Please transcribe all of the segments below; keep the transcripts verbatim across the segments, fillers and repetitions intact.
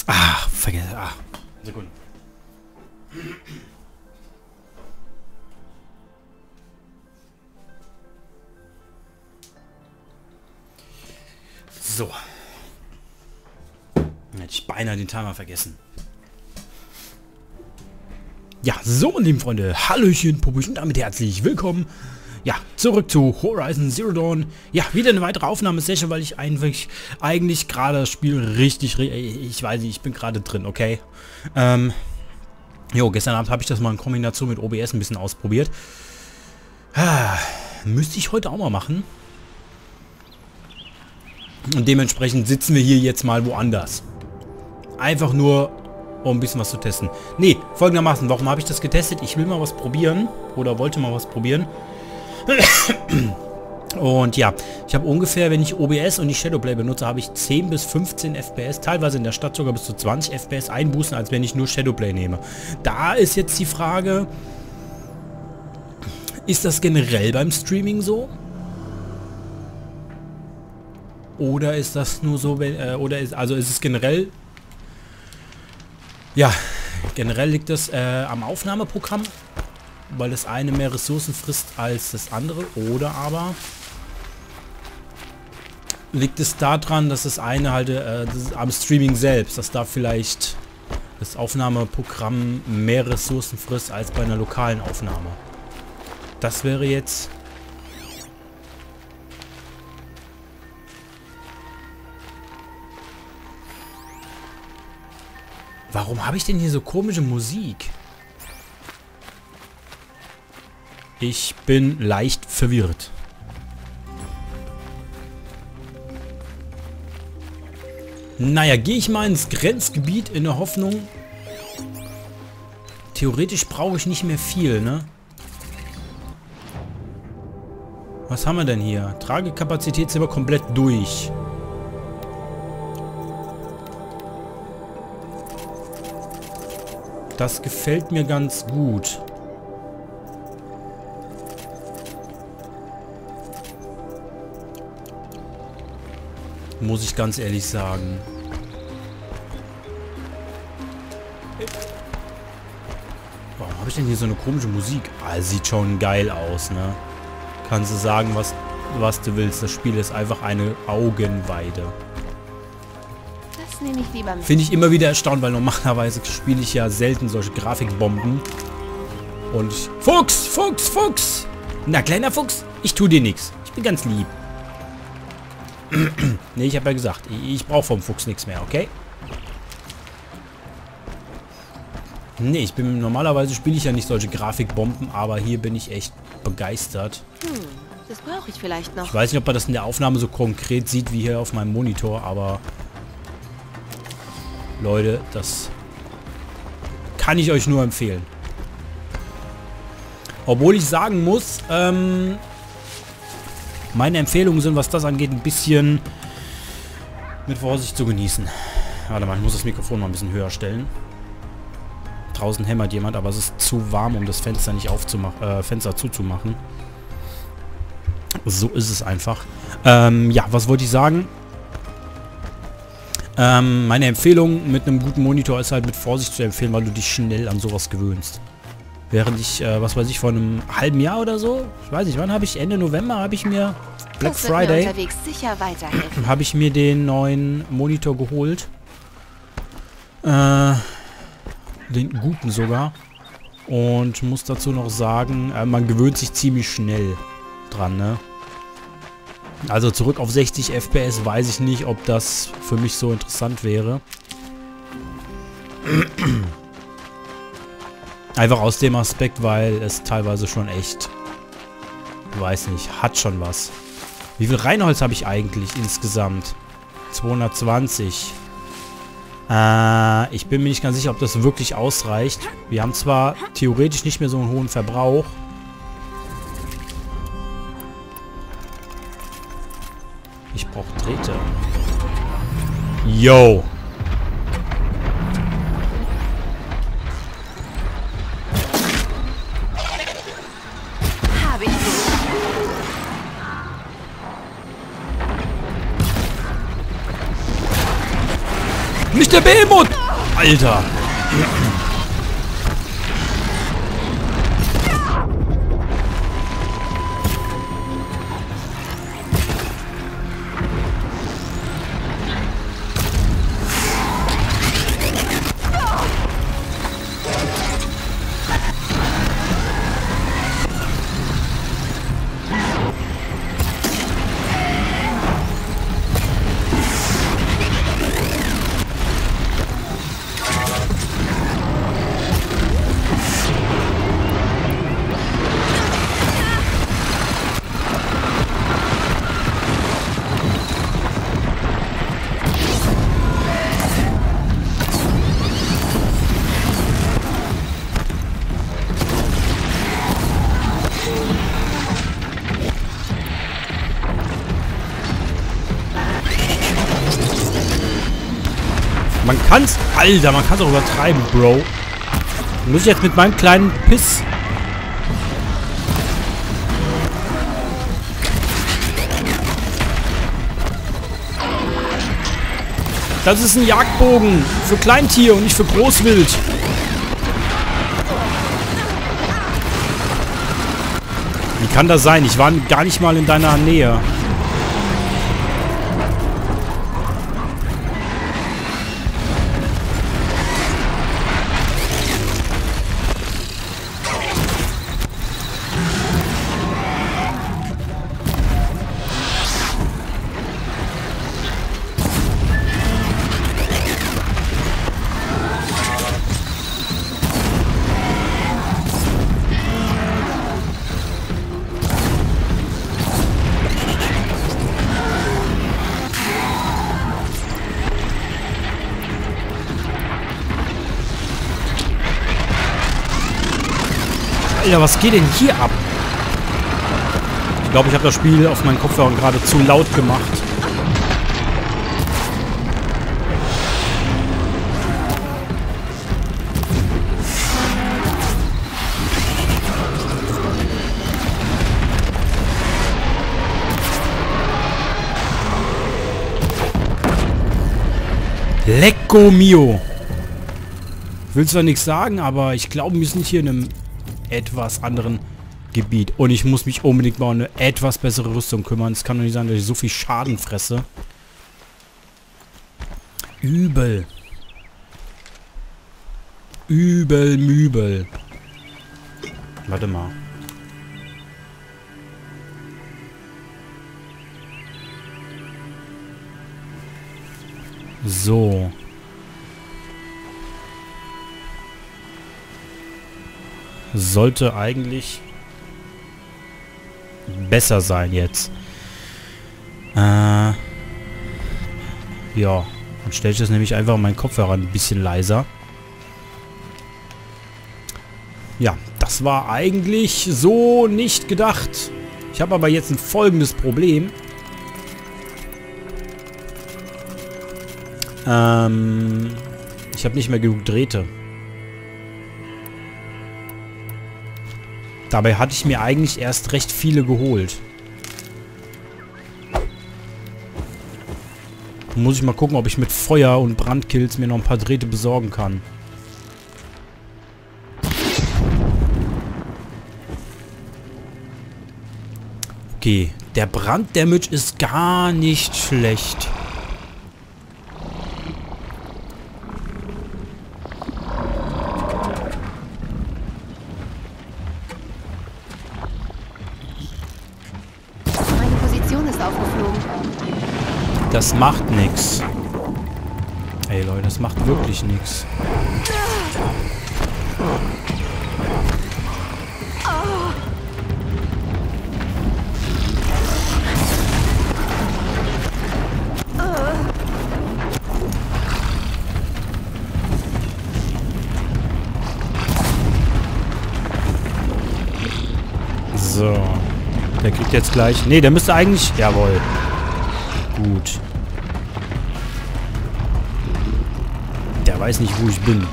Ah, vergesse. Ah. Sekunde. So. Hätte ich beinahe den Timer vergessen. Ja, so, meine lieben Freunde. Hallöchen, Popöchen, damit herzlich willkommen. Ja, zurück zu Horizon Zero Dawn. Ja, wieder eine weitere Aufnahmesession, weil ich eigentlich, eigentlich gerade das Spiel richtig, ich weiß nicht, ich bin gerade drin, okay? Ähm, jo, gestern Abend habe ich das mal in Kombination mit O B S ein bisschen ausprobiert. Ah, müsste ich heute auch mal machen. Und dementsprechend sitzen wir hier jetzt mal woanders. Einfach nur, um ein bisschen was zu testen. Nee, folgendermaßen, warum habe ich das getestet? Ich will mal was probieren. Oder wollte mal was probieren. Und ja, ich habe ungefähr, wenn ich O B S und die Shadowplay benutze, habe ich zehn bis fünfzehn F P S, teilweise in der Stadt sogar bis zu zwanzig F P S einbußen, als wenn ich nur Shadowplay nehme. Da ist jetzt die Frage, ist das generell beim Streaming so? Oder ist das nur so, wenn, äh, oder ist, also ist es generell, ja, generell liegt das äh, am Aufnahmeprogramm, weil das eine mehr Ressourcen frisst als das andere, oder aber liegt es daran, dass das eine halt äh, das am Streaming selbst, dass da vielleicht das Aufnahmeprogramm mehr Ressourcen frisst als bei einer lokalen Aufnahme. Das wäre jetzt Warum habe ich denn hier so komische Musik? Ich bin leicht verwirrt. Naja, gehe ich mal ins Grenzgebiet in der Hoffnung. Theoretisch brauche ich nicht mehr viel, ne? Was haben wir denn hier? Tragekapazität sind wir komplett durch. Das gefällt mir ganz gut. Muss ich ganz ehrlich sagen. Warum habe ich denn hier so eine komische Musik? Ah, sieht schon geil aus, ne? Kannst du sagen, was, was du willst. Das Spiel ist einfach eine Augenweide. Finde ich immer wieder erstaunt, weil normalerweise spiele ich ja selten solche Grafikbomben. Und ich, Fuchs, Fuchs, Fuchs! Na, kleiner Fuchs, ich tu dir nichts. Ich bin ganz lieb. Ne, ich habe ja gesagt, ich, ich brauche vom Fuchs nichts mehr, okay? Ne, ich bin normalerweise spiele ich ja nicht solche Grafikbomben, aber hier bin ich echt begeistert. Hm, das brauche ich vielleicht noch. Ich weiß nicht, ob man das in der Aufnahme so konkret sieht wie hier auf meinem Monitor, aber Leute, das kann ich euch nur empfehlen. Obwohl ich sagen muss, ähm, meine Empfehlungen sind, was das angeht, ein bisschen mit Vorsicht zu genießen. Warte mal, ich muss das Mikrofon mal ein bisschen höher stellen. Draußen hämmert jemand, aber es ist zu warm, um das Fenster nicht aufzumachen, äh, Fenster zuzumachen. So ist es einfach. Ähm, ja, was wollte ich sagen? Ähm, meine Empfehlung mit einem guten Monitor ist halt mit Vorsicht zu empfehlen, weil du dich schnell an sowas gewöhnst. Während ich, äh, was weiß ich, vor einem halben Jahr oder so, ich weiß nicht, wann habe ich, Ende November habe ich mir, Black Friday, habe ich mir den neuen Monitor geholt. Äh, den guten sogar. Und muss dazu noch sagen, äh, man gewöhnt sich ziemlich schnell dran, ne? Also zurück auf sechzig F P S weiß ich nicht, ob das für mich so interessant wäre. Einfach aus dem Aspekt, weil es teilweise schon echt, weiß nicht, hat schon was. Wie viel Reinholz habe ich eigentlich insgesamt? zweihundertzwanzig. Äh, ich bin mir nicht ganz sicher, ob das wirklich ausreicht. Wir haben zwar theoretisch nicht mehr so einen hohen Verbrauch. Ich brauche Drähte. Yo. Habe ich Nicht der Behemoth! Alter! Man kann's... Alter, man kann's auch übertreiben, Bro. Muss ich jetzt mit meinem kleinen Piss... Das ist ein Jagdbogen. Für Kleintier und nicht für Großwild. Wie kann das sein? Ich war gar nicht mal in deiner Nähe. Alter, was geht denn hier ab? Ich glaube, ich habe das Spiel auf meinen Kopfhörern gerade zu laut gemacht. Lecco mio! Ich will zwar nichts sagen, aber ich glaube, wir sind hier in einem etwas anderen Gebiet. Und ich muss mich unbedingt mal um eine etwas bessere Rüstung kümmern. Es kann doch nicht sein, dass ich so viel Schaden fresse. Übel. Übel, mübel. Warte mal. So. Sollte eigentlich besser sein jetzt. Äh, ja. Dann stelle ich das nämlich einfach meinen Kopfhörer ein bisschen leiser. Ja, das war eigentlich so nicht gedacht. Ich habe aber jetzt ein folgendes Problem. Ähm, ich habe nicht mehr genug Drähte. Dabei hatte ich mir eigentlich erst recht viele geholt. Muss ich mal gucken, ob ich mit Feuer und Brandkills mir noch ein paar Drähte besorgen kann. Okay, der Branddamage ist gar nicht schlecht. Das macht nix. Ey Leute, das macht wirklich nix. So. Der kriegt jetzt gleich... Ne, der müsste eigentlich... Jawohl. Gut. Der weiß nicht, wo ich bin.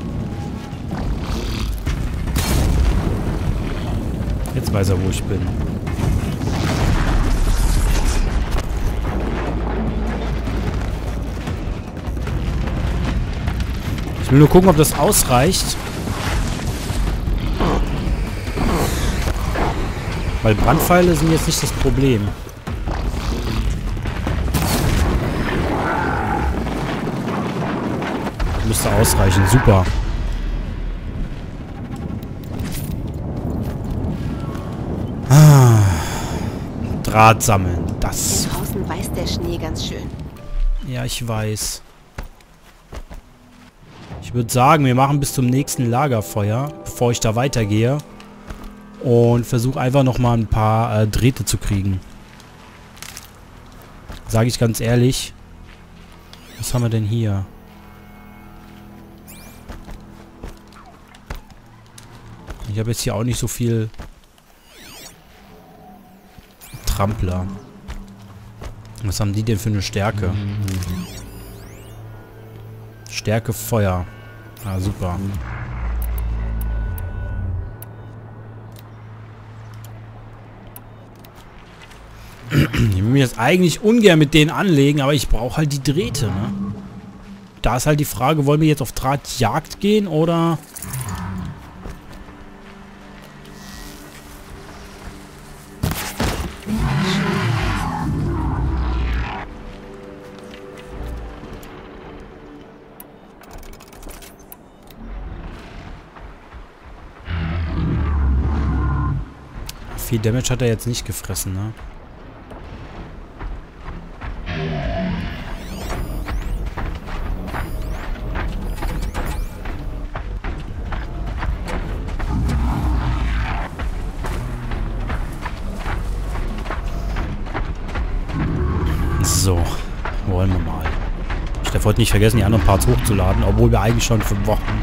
Jetzt weiß er, wo ich bin. Ich will nur gucken, ob das ausreicht. Weil Brandpfeile sind jetzt nicht das Problem. Müsste ausreichen. Super. Ah. Draht sammeln. Das. Draußen weiß der Schnee ganz schön. Ja, ich weiß. Ich würde sagen, wir machen bis zum nächsten Lagerfeuer, bevor ich da weitergehe. Und versuche einfach nochmal ein paar äh, Drähte zu kriegen. Sage ich ganz ehrlich. Was haben wir denn hier? Ich habe jetzt hier auch nicht so viel Trampler. Was haben die denn für eine Stärke? Stärke Feuer. Ah, super. Ich will mich jetzt eigentlich ungern mit denen anlegen, aber ich brauche halt die Drähte, ne? Da ist halt die Frage, wollen wir jetzt auf Drahtjagd gehen oder... Viel Damage hat er jetzt nicht gefressen, ne? So, wollen wir mal. Ich darf heute nicht vergessen, die anderen Parts hochzuladen, obwohl wir eigentlich schon für Wochen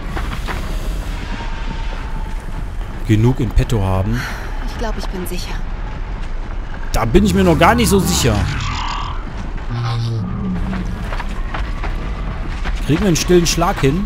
genug in petto haben. Ich glaube, ich bin sicher. Da bin ich mir noch gar nicht so sicher. Kriegen wir einen stillen Schlag hin?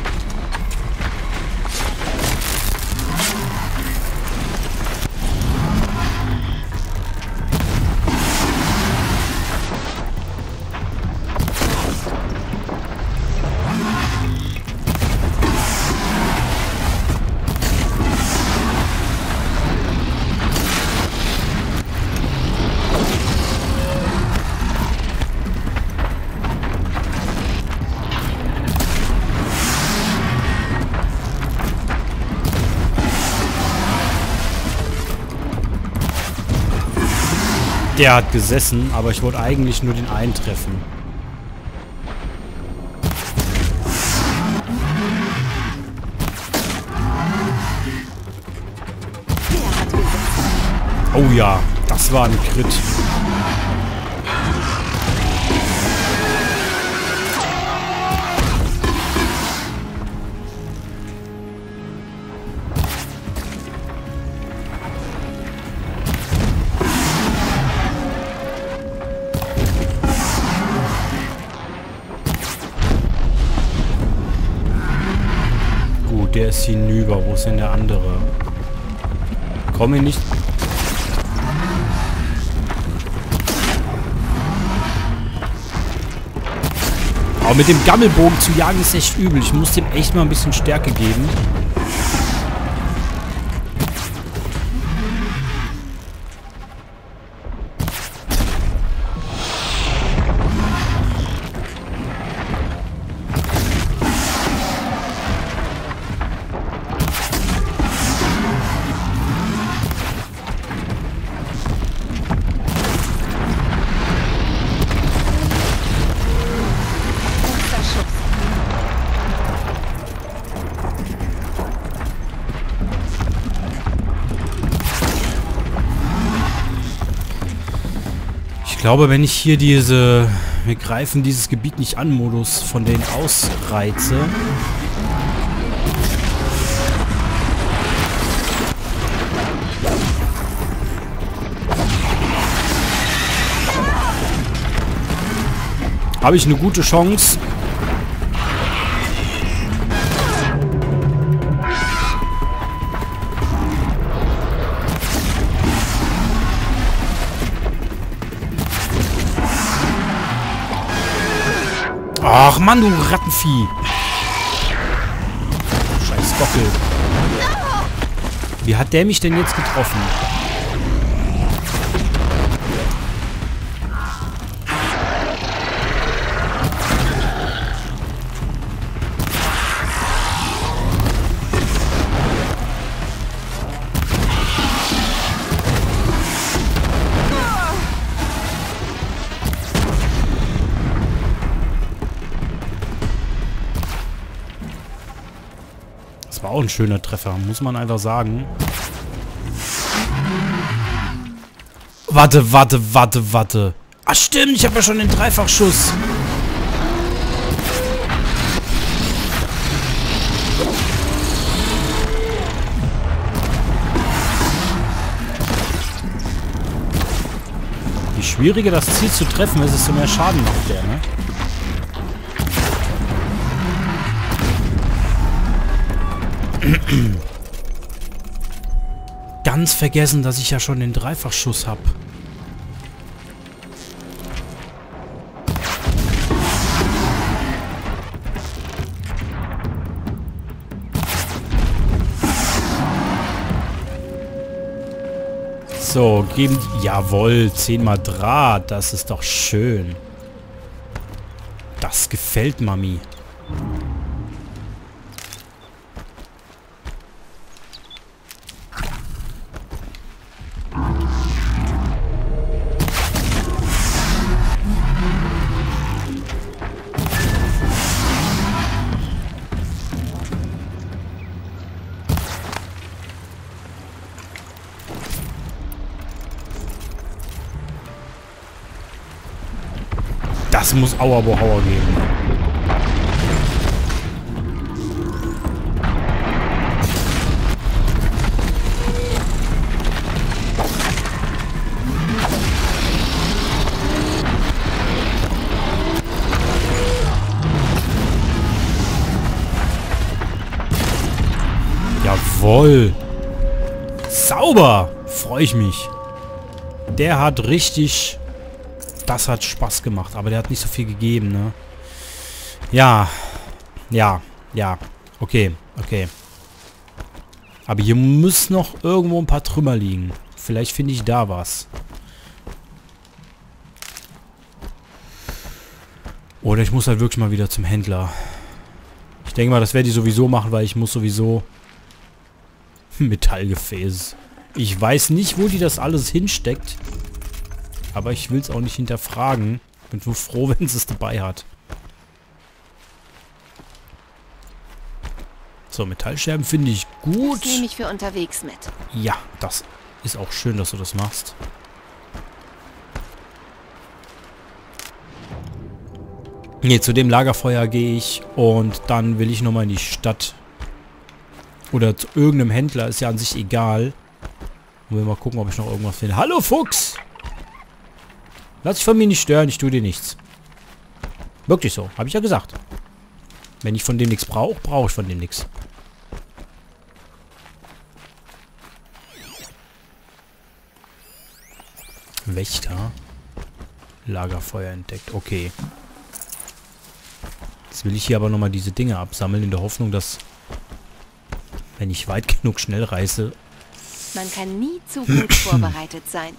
Der hat gesessen, aber ich wollte eigentlich nur den einen treffen. Der hat gesessen. Oh ja, das war ein Crit. Der ist hinüber. Wo ist denn der andere? Komm ich nicht... Aber mit dem Gammelbogen zu jagen ist echt übel. Ich muss dem echt mal ein bisschen Stärke geben. Ich glaube, wenn ich hier diese... Wir greifen dieses Gebiet nicht an Modus von denen ausreize... habe ich eine gute Chance. Ach Mann, du Rattenvieh. Gockel. Wie hat der mich denn jetzt getroffen? Das war auch ein schöner Treffer, muss man einfach sagen. Warte, warte, warte, warte. Ach stimmt, ich habe ja schon den Dreifachschuss. Je schwieriger das Ziel zu treffen ist, desto mehr Schaden macht der, ne? Ganz vergessen, dass ich ja schon den Dreifachschuss habe. So, geben... Jawohl, zehnmal Draht. Das ist doch schön. Das gefällt Mami. Das muss Auerbohauer geben. Jawohl. Sauber. Freue ich mich. Der hat richtig... Das hat Spaß gemacht, aber der hat nicht so viel gegeben, ne? Ja. Ja. Ja. Okay. Okay. Aber hier muss noch irgendwo ein paar Trümmer liegen. Vielleicht finde ich da was. Oder ich muss halt wirklich mal wieder zum Händler. Ich denke mal, das werde ich sowieso machen, weil ich muss sowieso... Metallgefäß. Ich weiß nicht, wo die das alles hinsteckt. Aber ich will es auch nicht hinterfragen. Bin nur froh, wenn es es dabei hat. So, Metallscherben finde ich gut. Das nehme ich für unterwegs mit. Ja, das ist auch schön, dass du das machst. Ne, zu dem Lagerfeuer gehe ich und dann will ich nochmal in die Stadt. Oder zu irgendeinem Händler, ist ja an sich egal. Und wir mal gucken, ob ich noch irgendwas finde. Hallo Fuchs! Lass dich von mir nicht stören, ich tue dir nichts. Wirklich so, habe ich ja gesagt. Wenn ich von dem nichts brauche, brauche ich von dem nichts. Wächter. Lagerfeuer entdeckt, okay. Jetzt will ich hier aber nochmal diese Dinge absammeln, in der Hoffnung, dass, wenn ich weit genug schnell reise... Man kann nie zu gut vorbereitet sein.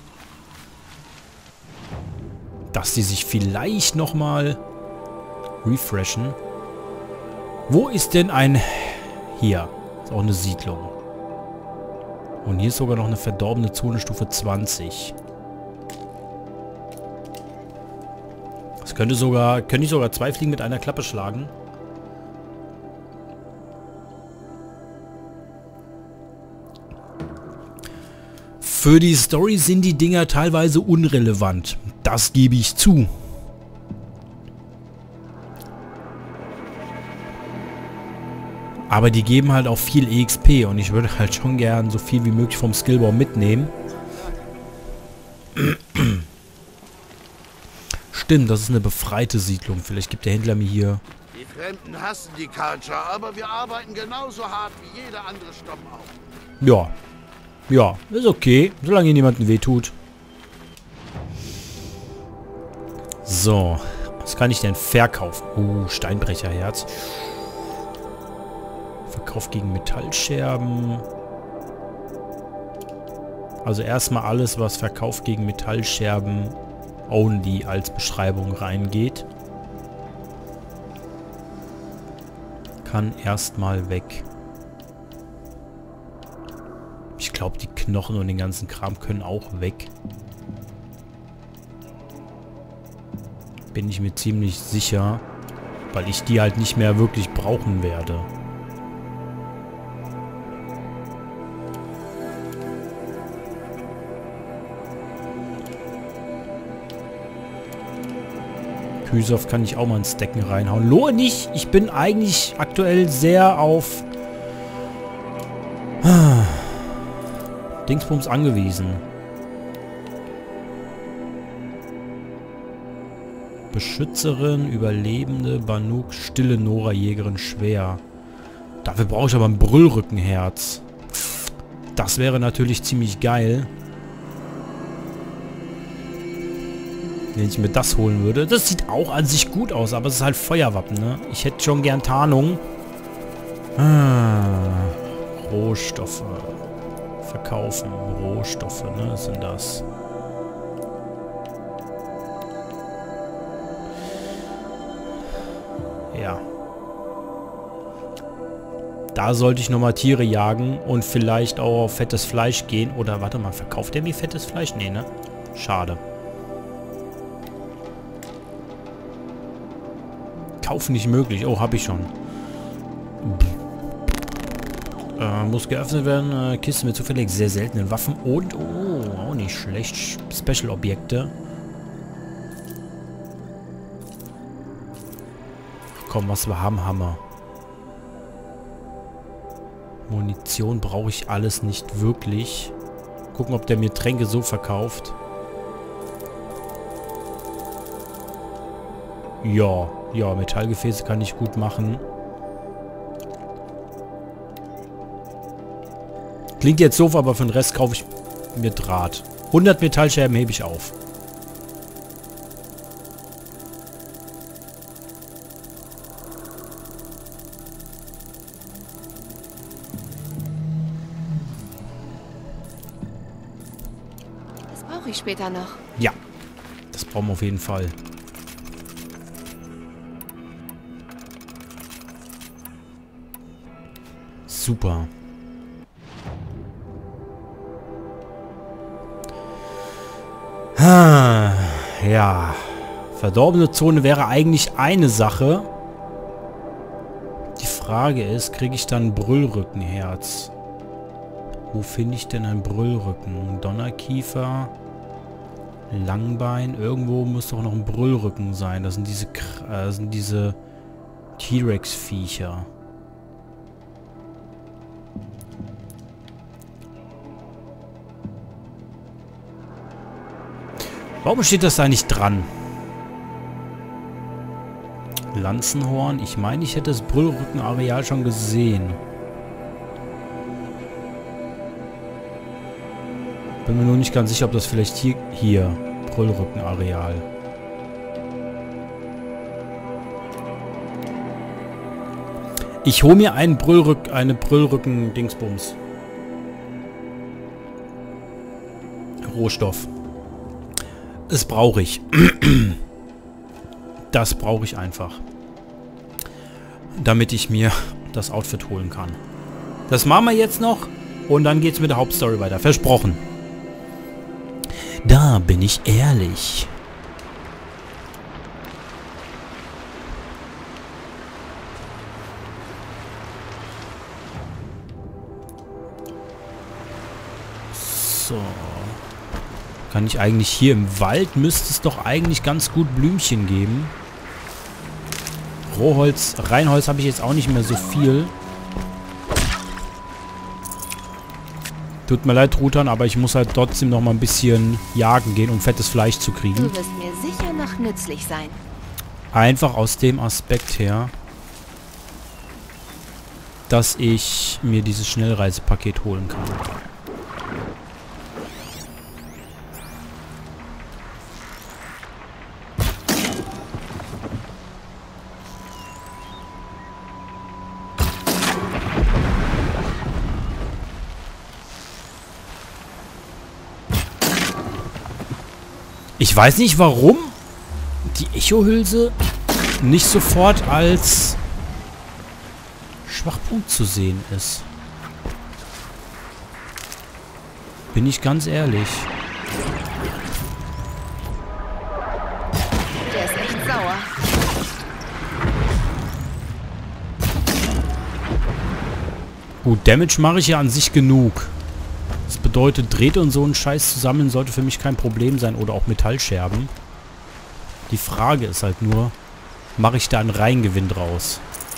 Dass die sich vielleicht nochmal refreshen. Wo ist denn ein... Hier. Ist auch eine Siedlung. Und hier ist sogar noch eine verdorbene Zone Stufe zwanzig. Das könnte sogar... Könnte ich sogar zwei Fliegen mit einer Klappe schlagen. Für die Story sind die Dinger teilweise unrelevant. Das gebe ich zu. Aber die geben halt auch viel E X P und ich würde halt schon gern so viel wie möglich vom Skillbaum mitnehmen. Stimmt, das ist eine befreite Siedlung. Vielleicht gibt der Händler mir hier... Die Fremden hassen die Culture, aber wir arbeiten genauso hart wie jeder andere Stamm auch. Ja. Ja, ist okay, solange ihr niemandem wehtut. So, was kann ich denn verkaufen? Uh, Steinbrecherherz. Verkauf gegen Metallscherben. Also erstmal alles, was Verkauf gegen Metallscherben only als Beschreibung reingeht. Kann erstmal weg. Ich glaube, die Knochen und den ganzen Kram können auch weg. Bin ich mir ziemlich sicher, weil ich die halt nicht mehr wirklich brauchen werde. Küsoff kann ich auch mal ins Decken reinhauen. Lohe nicht. Ich bin eigentlich aktuell sehr auf Dingsbums angewiesen. Beschützerin, Überlebende, Banuk, stille Nora, Jägerin, schwer. Dafür brauche ich aber ein Brüllrückenherz. Das wäre natürlich ziemlich geil. Wenn ich mir das holen würde. Das sieht auch an sich gut aus, aber es ist halt Feuerwappen, ne? Ich hätte schon gern Tarnung. Ah, Rohstoffe. Verkaufen. Rohstoffe, ne? Was sind das? Ja. Da sollte ich nochmal Tiere jagen und vielleicht auch auf fettes Fleisch gehen. Oder, warte mal, verkauft der mir fettes Fleisch? Nee, ne? Schade. Kauf nicht möglich. Oh, habe ich schon. Äh, muss geöffnet werden. Äh, Kiste mit zufällig sehr seltenen Waffen. Und, oh, auch nicht schlecht. Special-Objekte. Komm, was wir haben, Hammer. Munition brauche ich alles nicht wirklich. Gucken, ob der mir Tränke so verkauft. Ja, ja, Metallgefäße kann ich gut machen. Klingt jetzt doof, aber für den Rest kaufe ich mir Draht. hundert Metallscherben hebe ich auf. Das brauche ich später noch. Ja, das brauchen wir auf jeden Fall. Super. Ah, ja. Verdorbene Zone wäre eigentlich eine Sache. Die Frage ist, kriege ich dann ein Brüllrückenherz? Wo finde ich denn ein Brüllrücken? Donnerkiefer, Langbein. Irgendwo muss doch noch ein Brüllrücken sein. Das sind diese, äh, das sind diese T-Rex-Viecher. Warum steht das da nicht dran? Lanzenhorn. Ich meine, ich hätte das Brüllrückenareal schon gesehen. Bin mir nur nicht ganz sicher, ob das vielleicht hier... Hier. Brüllrückenareal. Ich hole mir einen Brüllrück... Eine Brüllrücken-Dingsbums. Rohstoff. Das brauche ich. Das brauche ich einfach. Damit ich mir das Outfit holen kann. Das machen wir jetzt noch. Und dann geht's mit der Hauptstory weiter. Versprochen. Da bin ich ehrlich. So. Kann ich eigentlich hier im Wald, müsste es doch eigentlich ganz gut Blümchen geben. Rohholz, Reinholz habe ich jetzt auch nicht mehr so viel. Tut mir leid, Truthahn, aber ich muss halt trotzdem noch mal ein bisschen jagen gehen, um fettes Fleisch zu kriegen. Du wirst mir sicher noch nützlich sein. Einfach aus dem Aspekt her, dass ich mir dieses Schnellreisepaket holen kann. Ich weiß nicht, warum die Echo-Hülse nicht sofort als Schwachpunkt zu sehen ist. Bin ich ganz ehrlich. Der ist echt sauer. Gut, Damage mache ich ja an sich genug. Das bedeutet, Drähte und so ein Scheiß zusammen sollte für mich kein Problem sein. Oder auch Metallscherben. Die Frage ist halt nur, mache ich da einen Reingewinn draus?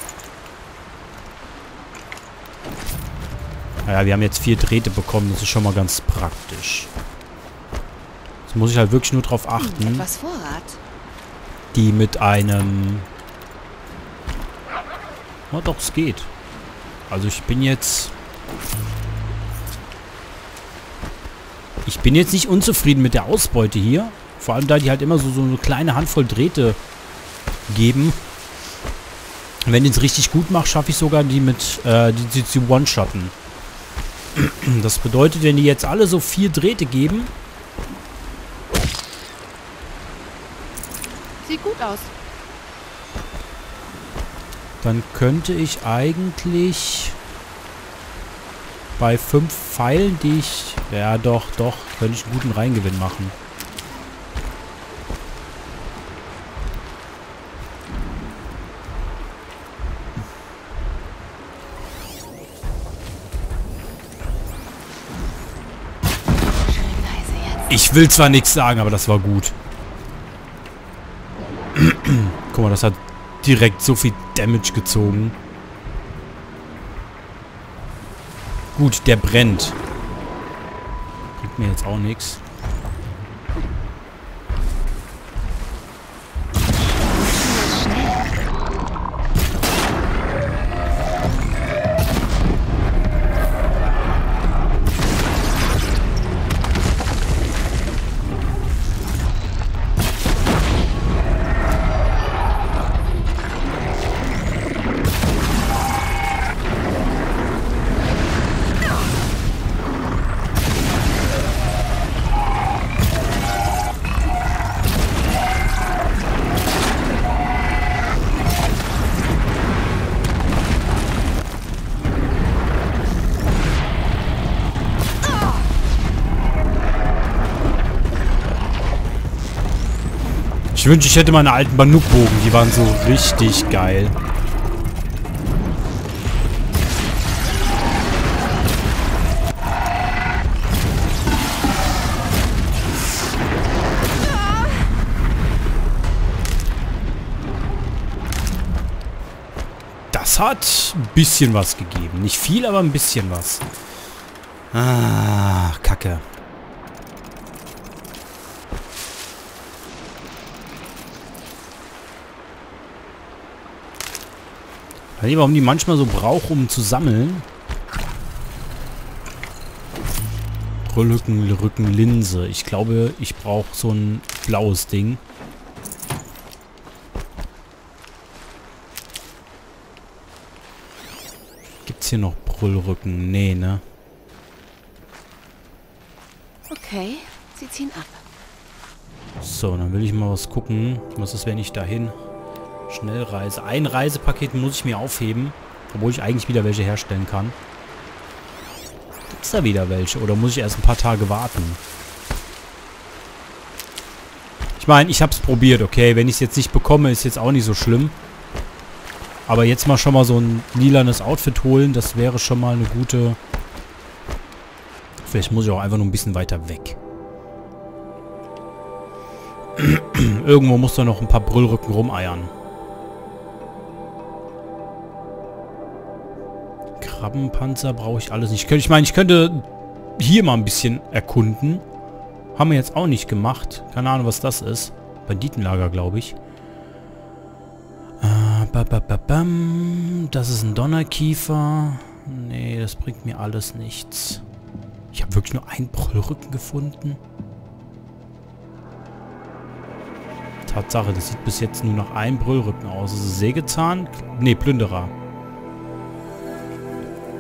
Naja, wir haben jetzt vier Drähte bekommen. Das ist schon mal ganz praktisch. Jetzt muss ich halt wirklich nur drauf achten, Hm, etwas Vorrat. die mit einem... Na doch, es geht. Also ich bin jetzt... Ich bin jetzt nicht unzufrieden mit der Ausbeute hier. Vor allem, da die halt immer so, so eine kleine Handvoll Drähte geben. Wenn ich es richtig gut mache, schaffe ich sogar die mit, äh, die, die zu One-Shotten. Das bedeutet, wenn die jetzt alle so vier Drähte geben... Sieht gut aus. Dann könnte ich eigentlich bei fünf Pfeilen, die ich... Ja, doch, doch, könnte ich einen guten Reingewinn machen. Ich will zwar nichts sagen, aber das war gut. Guck mal, das hat direkt so viel Damage gezogen. Gut, der brennt. Bringt mir jetzt auch nichts. Ich wünsche, ich hätte meine alten Banuk-Bogen. Die waren so richtig geil. Das hat ein bisschen was gegeben. Nicht viel, aber ein bisschen was. Ah, Kacke. Ich weiß nicht, warum die manchmal so braucht, um zu sammeln. Rücken, Rücken, Linse. Ich glaube, ich brauche so ein blaues Ding. Gibt's hier noch Brüllrücken? Nee, ne? Okay, sie ziehen ab. So, dann will ich mal was gucken. Was ist, wenn ich dahin... Schnellreise. Ein Reisepaket muss ich mir aufheben. Obwohl ich eigentlich wieder welche herstellen kann. Gibt es da wieder welche? Oder muss ich erst ein paar Tage warten? Ich meine, ich habe es probiert, okay? Wenn ich es jetzt nicht bekomme, ist jetzt auch nicht so schlimm. Aber jetzt mal schon mal so ein lilanes Outfit holen, das wäre schon mal eine gute... Vielleicht muss ich auch einfach nur ein bisschen weiter weg. Irgendwo muss da noch ein paar Brüllrücken rumeiern. Krabbenpanzer brauche ich alles nicht. Ich meine, ich könnte hier mal ein bisschen erkunden. Haben wir jetzt auch nicht gemacht. Keine Ahnung, was das ist. Banditenlager, glaube ich. Äh, ba, ba, ba, bam. Das ist ein Donnerkiefer. Nee, das bringt mir alles nichts. Ich habe wirklich nur einen Brüllrücken gefunden. Tatsache, das sieht bis jetzt nur nach einem Brüllrücken aus. Das ist Sägezahn? Ne, Plünderer.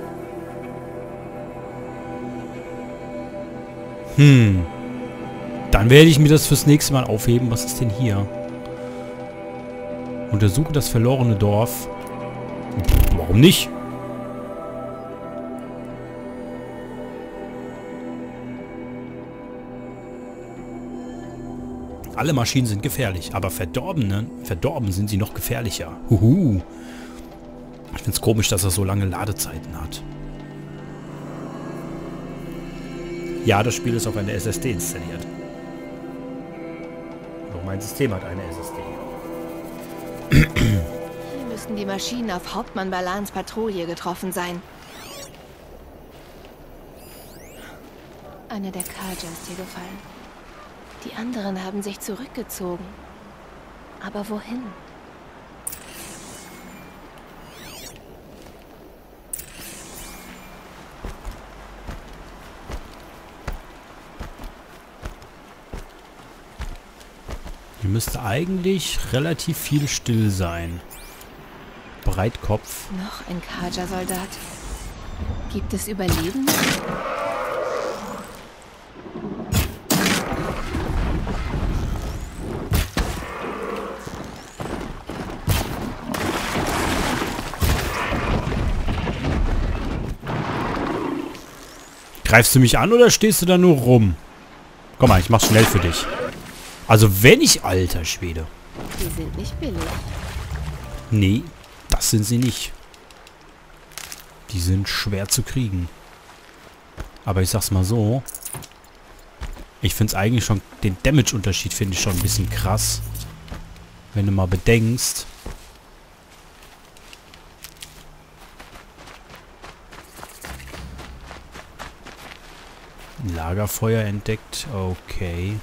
Hm. Dann werde ich mir das fürs nächste Mal aufheben. Was ist denn hier? Untersuche das verlorene Dorf. Warum nicht? Alle Maschinen sind gefährlich, aber verdorbene, verdorben sind sie noch gefährlicher. Huhu. Ich finde es komisch, dass er so lange Ladezeiten hat. Ja, das Spiel ist auf einer S S D installiert. Doch mein System hat eine S S D. Hier müssten die Maschinen auf Hauptmann Balans Patrouille getroffen sein. Eine der Carja ist hier gefallen. Die anderen haben sich zurückgezogen. Aber wohin? Hier müsste eigentlich relativ viel still sein. Breitkopf. Noch ein Carja-Soldat. Gibt es Überlebende? Greifst du mich an oder stehst du da nur rum? Komm mal, ich mach's schnell für dich. Also wenn ich... Alter Schwede. Die sind nicht billig. Nee, das sind sie nicht. Die sind schwer zu kriegen. Aber ich sag's mal so. Ich find's eigentlich schon... Den Damage-Unterschied finde ich schon ein bisschen krass. Wenn du mal bedenkst... Lagerfeuer entdeckt. Okay.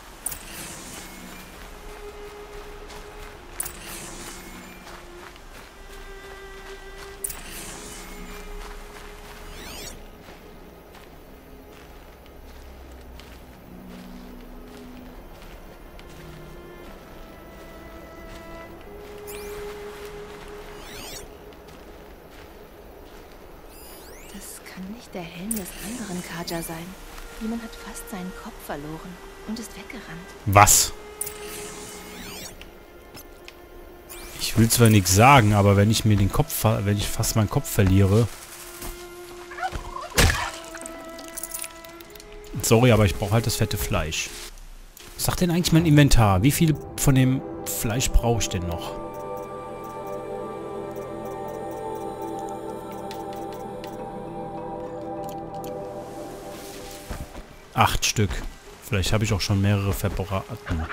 Das kann nicht der Helm des anderen Carja sein. Jemand hat fast seinen Kopf verloren und ist weggerannt. Was? Ich will zwar nichts sagen, aber wenn ich mir den Kopf, wenn ich fast meinen Kopf verliere. Sorry, aber ich brauche halt das fette Fleisch. Was sagt denn eigentlich mein Inventar? Wie viel von dem Fleisch brauche ich denn noch? Acht Stück. Vielleicht habe ich auch schon mehrere verbraten.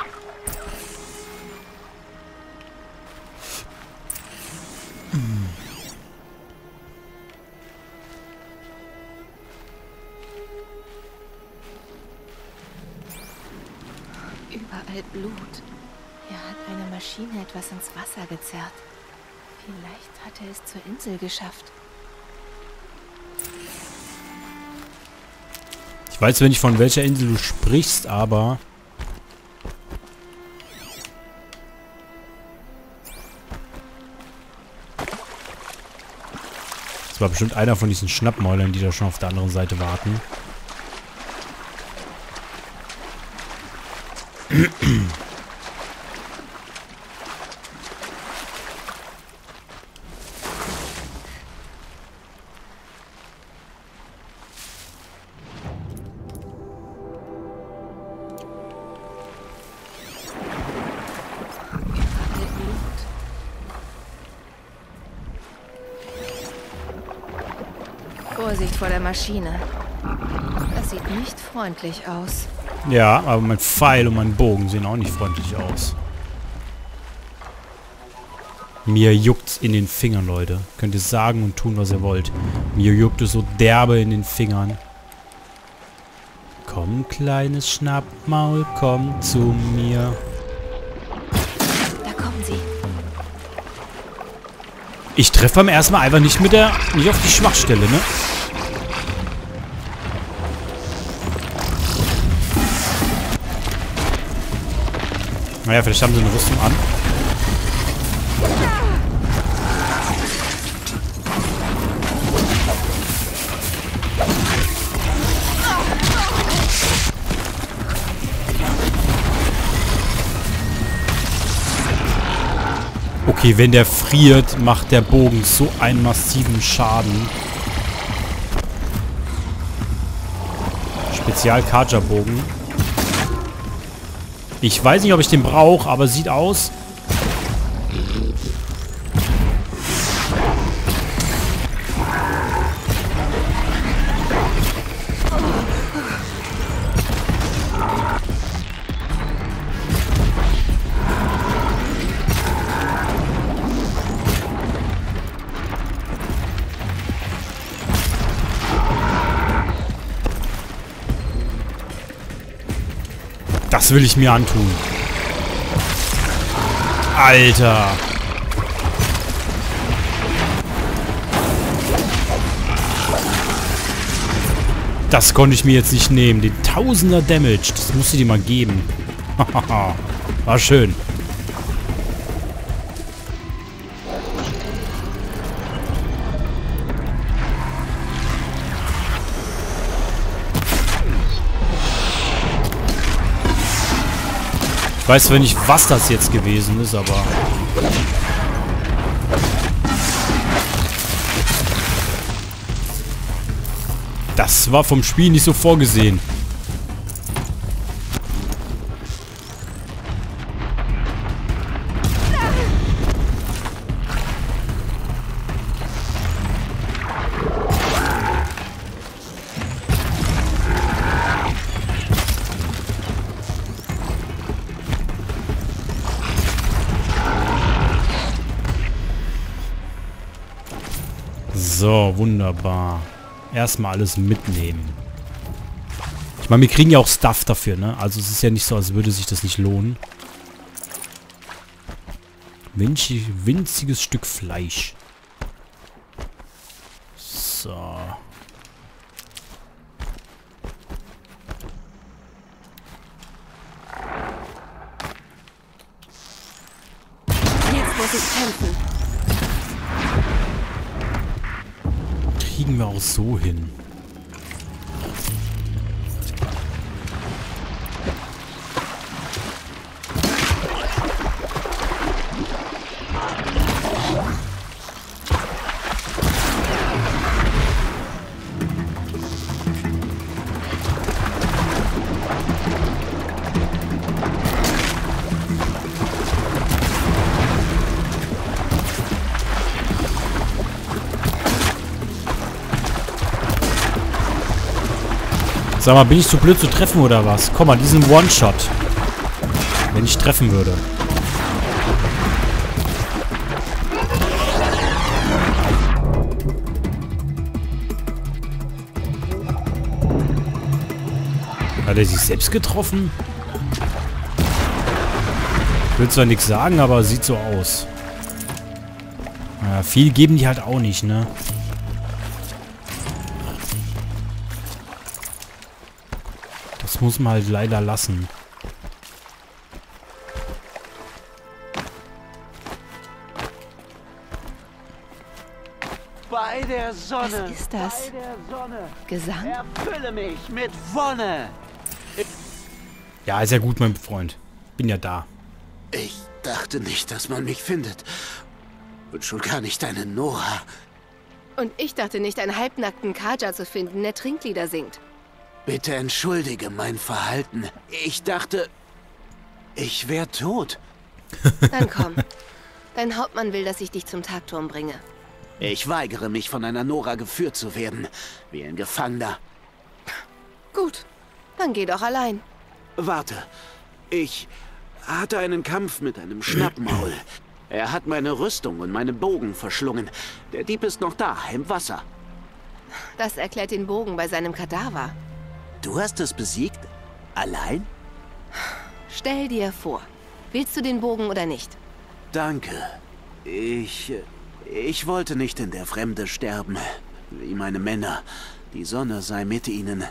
Überall Blut. Hier hat eine Maschine etwas ins Wasser gezerrt. Vielleicht hat er es zur Insel geschafft. Ich weiß zwar nicht, von welcher Insel du sprichst, aber... Das war bestimmt einer von diesen Schnappmäulern, die da schon auf der anderen Seite warten. Vorsicht vor der Maschine. Das sieht nicht freundlich aus. Ja, aber mein Pfeil und mein Bogen sehen auch nicht freundlich aus. Mir juckt's in den Fingern, Leute. Könnt ihr sagen und tun, was ihr wollt. Mir juckt es so derbe in den Fingern. Komm, kleines Schnappmaul, komm zu mir. Da kommen sie. Ich treffe beim ersten Mal einfach nicht mit der... nicht auf die Schwachstelle, ne? Naja, vielleicht haben sie eine Rüstung an. Okay, wenn der friert, macht der Bogen so einen massiven Schaden. Spezial-Karja-Bogen. Ich weiß nicht, ob ich den brauche, aber sieht aus. Das will ich mir antun. Alter. Das konnte ich mir jetzt nicht nehmen. Den Tausender Damage. Das musst du dir mal geben. War schön. Ich weiß zwar nicht, was das jetzt gewesen ist, aber... Das war vom Spiel nicht so vorgesehen. So, wunderbar. Erstmal alles mitnehmen. Ich meine, wir kriegen ja auch Stuff dafür, ne? Also es ist ja nicht so, als würde sich das nicht lohnen. Winzig, winziges Stück Fleisch. So. Jetzt muss ich kämpfen. Kriegen wir auch so hin. Sag mal, bin ich zu blöd zu treffen oder was? Komm mal, diesen One-Shot. Wenn ich treffen würde. Hat er sich selbst getroffen? Ich will zwar nichts sagen, aber sieht so aus. Ja, viel geben die halt auch nicht, ne? Das muss man halt leider lassen. Bei der Sonne. Was ist das? Bei der Sonne. Gesang? Erfülle mich mit Wonne. Ja, ist ja gut, mein Freund. Bin ja da. Ich dachte nicht, dass man mich findet. Und schon gar nicht eine Nora. Und ich dachte nicht, einen halbnackten Karja zu finden, der Trinklieder singt. Bitte entschuldige mein Verhalten. Ich dachte, ich wäre tot. Dann komm. Dein Hauptmann will, dass ich dich zum Tagturm bringe. Ich weigere mich, von einer Nora geführt zu werden. Wie ein Gefangener. Gut, dann geh doch allein. Warte. Ich hatte einen Kampf mit einem Schnappmaul. Er hat meine Rüstung und meinen Bogen verschlungen. Der Dieb ist noch da, im Wasser. Das erklärt den Bogen bei seinem Kadaver. Du hast es besiegt? Allein? Stell dir vor, willst du den Bogen oder nicht? Danke. Ich... Ich wollte nicht in der Fremde sterben. Wie meine Männer. Die Sonne sei mit ihnen.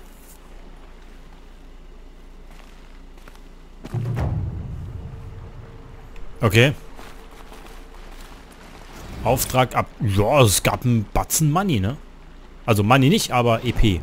Okay. Auftrag ab... Ja, es gab einen Batzen Money, ne? Also Money nicht, aber E P.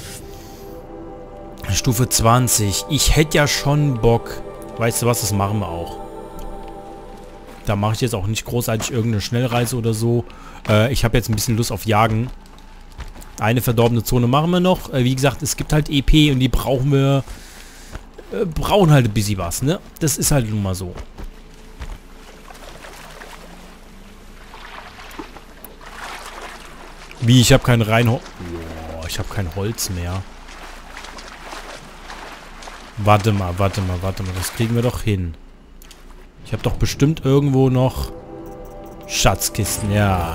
Stufe zwanzig. Ich hätte ja schon Bock. Weißt du was, das machen wir auch. Da mache ich jetzt auch nicht großartig irgendeine Schnellreise oder so. Äh, ich habe jetzt ein bisschen Lust auf Jagen. Eine verdorbene Zone machen wir noch. Äh, wie gesagt, es gibt halt E P und die brauchen wir... Äh, brauchen halt ein bisschen was, ne? Das ist halt nun mal so. Wie, ich habe kein rein... Oh, ich habe kein Holz mehr. Warte mal, warte mal, warte mal. Das kriegen wir doch hin. Ich habe doch bestimmt irgendwo noch Schatzkisten, ja.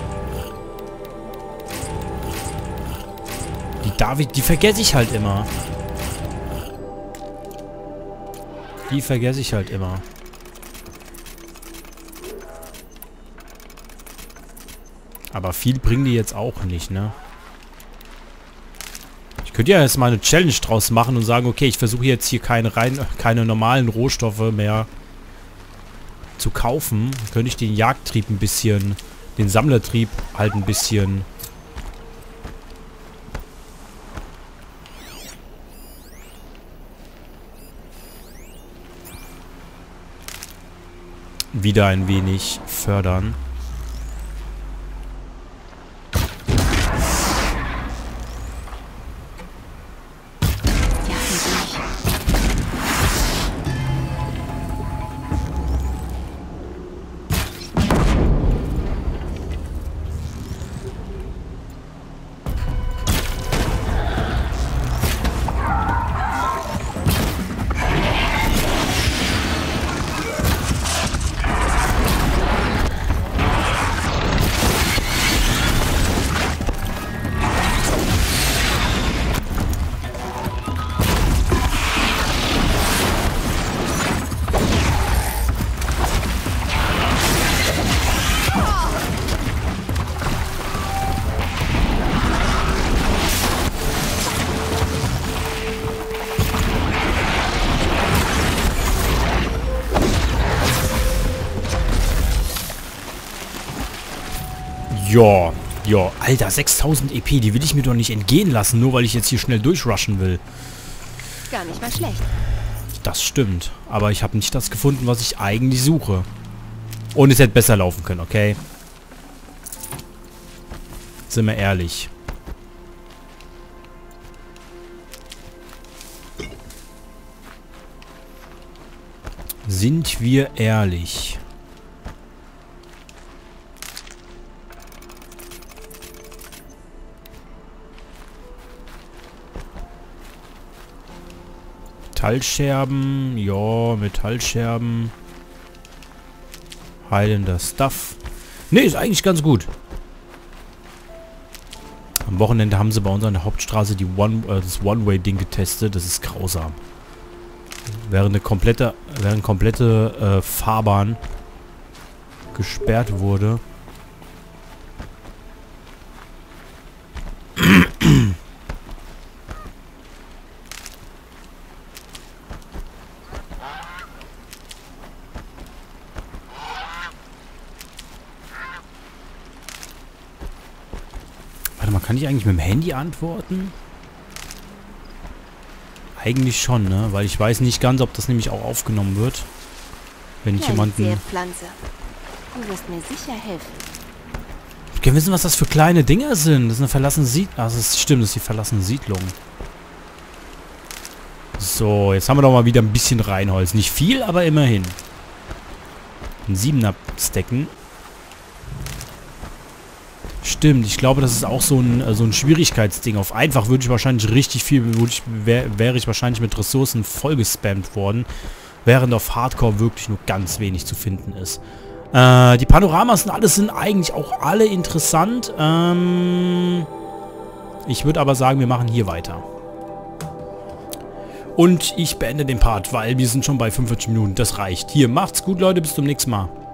Die darf ich, die vergesse ich halt immer. Die vergesse ich halt immer. Aber viel bringen die jetzt auch nicht, ne? Ich könnte ja jetzt mal eine Challenge draus machen und sagen, okay, ich versuche jetzt hier keine rein, keine normalen Rohstoffe mehr zu kaufen. Dann könnte ich den Jagdtrieb ein bisschen, den Sammlertrieb halt ein bisschen wieder ein wenig fördern. Ja, ja, Alter, sechstausend E P, die will ich mir doch nicht entgehen lassen, nur weil ich jetzt hier schnell durchrushen will. Gar nicht mal schlecht. Das stimmt, aber ich habe nicht das gefunden, was ich eigentlich suche. Und es hätte besser laufen können, okay? Sind wir ehrlich. Sind wir ehrlich? Metallscherben, ja, Metallscherben. Heilender Stuff. Ne, ist eigentlich ganz gut. Am Wochenende haben sie bei uns an der Hauptstraße die One, äh, das One-Way-Ding getestet. Das ist grausam. Während eine komplette, während komplette äh, Fahrbahn gesperrt wurde. Warte mal, kann ich eigentlich mit dem Handy antworten? Eigentlich schon, ne? Weil ich weiß nicht ganz, ob das nämlich auch aufgenommen wird. Wenn ich jemanden... Pflanze. Du wirst mir sicher helfen. Ich kann wissen, was das für kleine Dinger sind. Das ist eine verlassene Siedlung. Ah, das ist, stimmt, das ist die verlassene Siedlung. So, jetzt haben wir doch mal wieder ein bisschen Reinholz. Nicht viel, aber immerhin. Ein Siebener Stacken. Stimmt, ich glaube, das ist auch so ein, so ein Schwierigkeitsding. Auf einfach würde ich wahrscheinlich richtig viel, ich, wär, wäre ich wahrscheinlich mit Ressourcen vollgespammt worden, während auf Hardcore wirklich nur ganz wenig zu finden ist. Äh, die Panoramas und alles sind eigentlich auch alle interessant. Ähm, ich würde aber sagen, wir machen hier weiter. Und ich beende den Part, weil wir sind schon bei fünfundvierzig Minuten. Das reicht. Hier, macht's gut, Leute. Bis zum nächsten Mal.